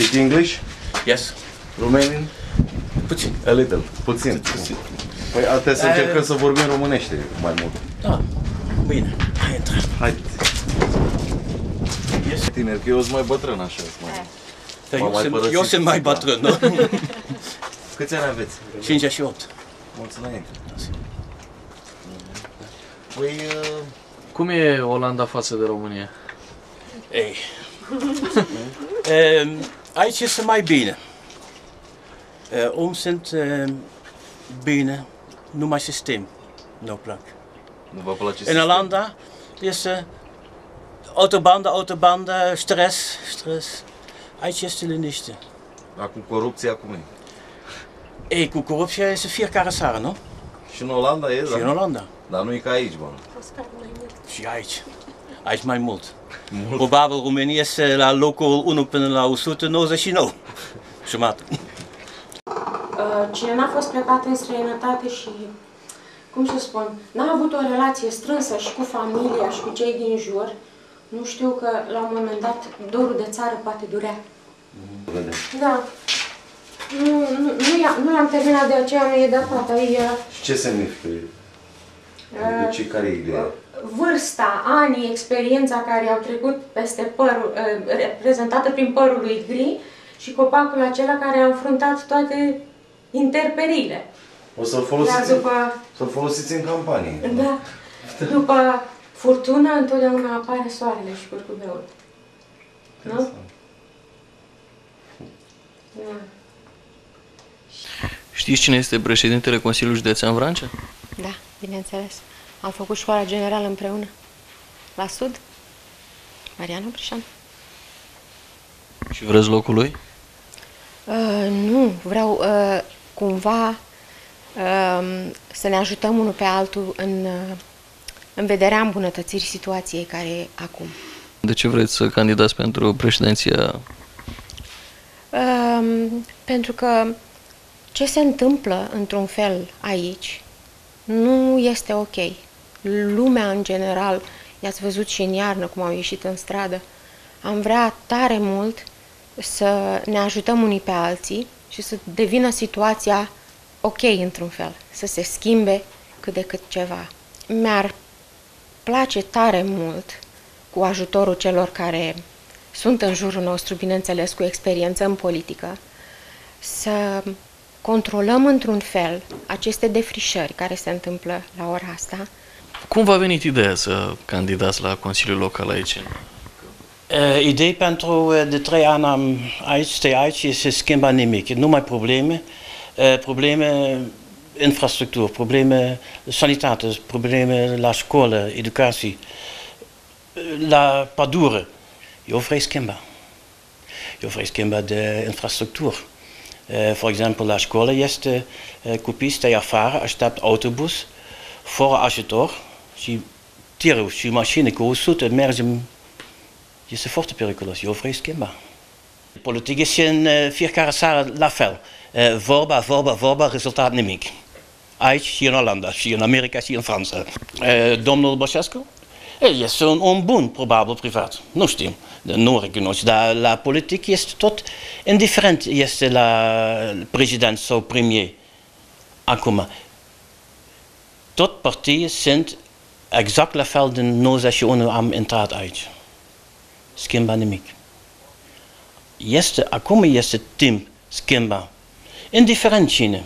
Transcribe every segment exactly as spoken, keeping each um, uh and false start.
speak English? Yes. Romanian? Puțin. A little. Puțin. Puțin. Păi trebuie să încercăm să vorbim românește mai mult. Da. Bine. Hai, intră. Hai. Yes. Tineri, că eu sunt mai bătrân așa. Da, eu, sunt, eu sunt mai bătrân, nu? Câți ani aveți? cincizeci și opt. Mulți înainte. Păi... Uh... Cum e Olanda față de România? Ei. e, aici este mai bine. E, om sunt e, bine, numai sistem nu plac. Nu vă place În Olanda este autobandă, autobandă, stres, stres. Aici este liniște. Acum corupția cum e? Ei, cu corupția este fiecare seară, nu? Și în Olanda e, Și da? în Olanda. Dar nu e ca aici, bă. Și aici. Aici mai mult. mult. Probabil România este la locul unu până la o sută nouăzeci și nouă. Jumătate. Cine n-a fost plecat în străinătate și, cum să spun, n-a avut o relație strânsă și cu familia și cu cei din jur, nu știu că la un moment dat dorul de țară poate durea. Vedem. Da. Nu, nu, nu, nu l-am terminat, de aceea mi-e dat tata. Și ce semnifică? Adică ce, care e ideea? Vârsta, anii, experiența care au trecut peste părul, reprezentată prin părul lui gri și copacul acela care a înfruntat toate interperile. O să-l folosiți, după... să folosiți în campanie. Da. După furtună întotdeauna apare soarele și curcubeul. Nu? Da. Știți cine este președintele Consiliului Județean Vrancea? Da, bineînțeles. Am făcut școala generală împreună. La sud, Marianu Brișan. Și vreți locul lui? Uh, nu, vreau uh, cumva uh, să ne ajutăm unul pe altul în, uh, în vederea îmbunătățirii situației care e acum. De ce vreți să candidați pentru președinția? Uh, pentru că ce se întâmplă într-un fel aici nu este ok. Lumea în general, i-ați văzut și în iarnă cum au ieșit în stradă, am vrea tare mult să ne ajutăm unii pe alții și să devină situația ok într-un fel, să se schimbe cât de cât ceva. Mi-ar place tare mult, cu ajutorul celor care sunt în jurul nostru, bineînțeles cu experiență în politică, să controlăm într-un fel aceste defrișări care se întâmplă la ora asta. Cum v-a venit ideea să candidați la Consiliul Local aici? Uh, idee pentru de trei ani am aici, stai aici, se schimba nimic. Numai probleme, uh, probleme infrastructură, probleme sanitate, probleme la școală, educație, la pădure. Eu vreau schimba. Eu vreau schimba de infrastructură. Uh, for exemplu, la școală este uh, copii stai afară, așteaptă autobuz, fără ajutor și tirul și mașini cu o sută mergem. Este foarte periculos. Eu vreau schimba. Politic este în fiecare seară la fel. Uh, vorba, vorba, vorba, rezultat nimic. Aici și în Olanda, și în America, și în Franța. Uh, domnul Băsescu? Este un om bun, probabil, privat. Nu știm, nu recunosc, dar la politic este tot indiferent, este la președinte sau premier. Acum, tot partii sunt exact la fel din nouăzeci și unu am intrat aici. Schimba nimic. Este, acum este timp schimba. Indiferent cine.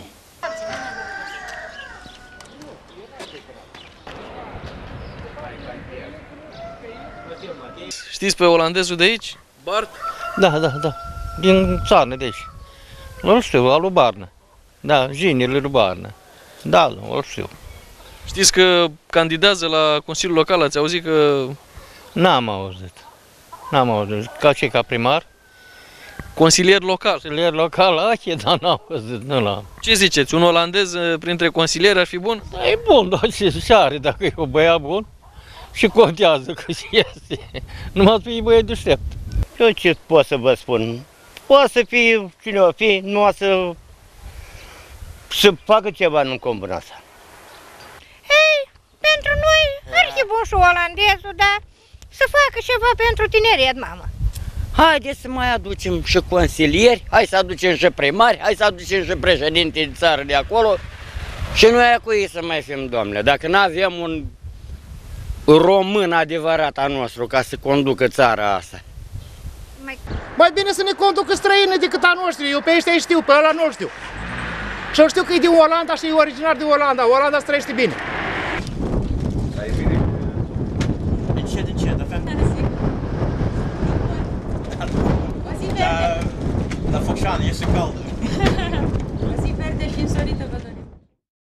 Știți pe olandezul de aici? Bart? Da, da, da. Din țară de aici. Nu știu, al lui Barnă. Da, jinele lui Barnă. Da, nu știu. Știți că candidează la Consiliul Local, ați auzit că... N-am auzit. N-am auzit. Ca ce, ca primar? Consilier local. Consilier local, ache, dar n-am auzit, nu l-am. Ce ziceți, un olandez printre consilieri ar fi bun? Da, e bun, dar ce și are, dacă e un băiat bun? Și contează că și este. Numai să fie băiat deștept. Eu ce pot să vă spun? Poate să fie cine o fi, nu o să, să facă ceva în comună asta. Ei, pentru noi ar fi bun și olandezul, dar să facă ceva pentru tineret, mamă. Haideți să mai aducem și consilieri, hai să aducem și primari, hai să aducem și președinte de țară de acolo și noi cu ei să mai fim, domnule. Dacă nu avem un român adevărat a nostru ca să conducă țara asta. Mai bine să ne conducă străini decât a noștri. Eu pe ăștia îi știu, pe ăla nu știu. Și eu știu că e din Olanda și e originar din Olanda. Olanda trăiește bine. Din ce, din ce? La, la Focșani este cald.